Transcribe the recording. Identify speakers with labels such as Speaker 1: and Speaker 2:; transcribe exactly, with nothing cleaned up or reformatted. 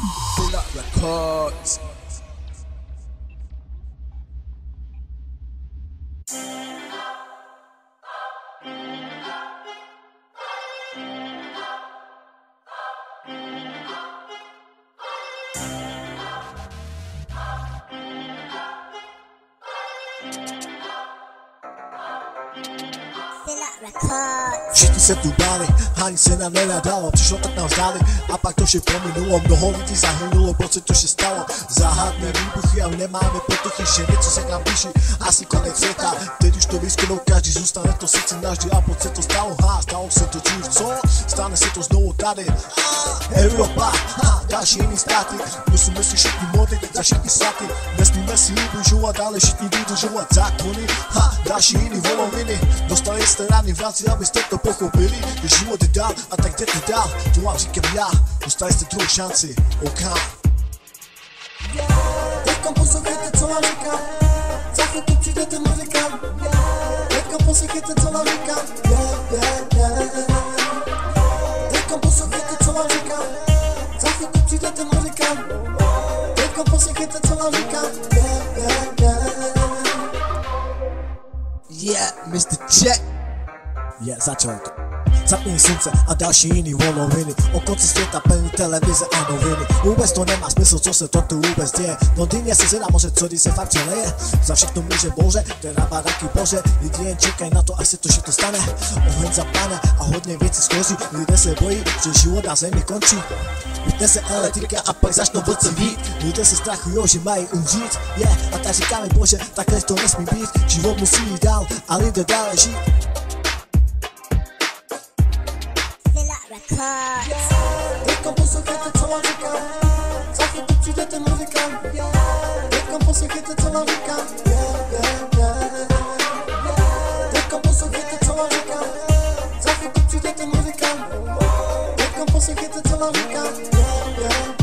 Speaker 1: Fila Records. Všichni se tu báli, ani se nám nenadalo, přišlo tak nám vzdáli a pak to vše pominulo, mnoho lidí zahynulo, proč se to vše stalo, záhadné výbuchy a nemáme potuchy, že něco se k nám blíží, asi konec světa, teď už to vysknou, každý zůstane to sice navždy a proč se to stalo, ha, stalo se to dřív, co? Stane se to znovu tady, Evropa, ha, další jiný státy, musíme si všichni modlit za všechny svaty, nesmíme si ubližovat, ale všichni dodržovat zákony, ha, další jiný voloviny, dostali jste rány v ráci, abyste to pochopili, že život je dál a tak jdete dál, to vám říkám já, dostali jste druhou šanci, OK.
Speaker 2: Teďkom poslouchejte, co vám říkám, za chvíli přijdete muzikám, teďkom poslouchejte, co vám říkám, teďkom poslouchejte, co vám říkám, za chvíli přijdete muzikám, teďkom poslouchejte, co vám říkám,
Speaker 1: Yeah, mister Jack. Yeah, začalo to. Zapni slunce a další jiný voloviny, o konci světa plný televize a noviny. Vůbec to nemá smysl, co se to tu vůbec děje. V Londýně se zvedá moře, co když se fakt přeleje. Za všechno může bože, teda baraky bože. Lidi jen čekají na to, až se to všechno stane. Oheň zapadne a hodně věcí schoří. Lidé se bojí, že život na zemi končí. Vypne se elektrika a pak začnou vlci vít. Lidé se strachujou, že mají umřít. Yeah, a tak říkáme bože, takhle to nesmí být. Život musí jít dál a lidé dále žít.
Speaker 2: Teďkom poslouchejte, co vám říkám, za chvíli přijdete muzikám, teďkom poslouchejte, co vám říkám, teďkom poslouchejte, co vám říkám, za chvíli přijdete muzikám, teďkom poslouchejte, co vám říkám.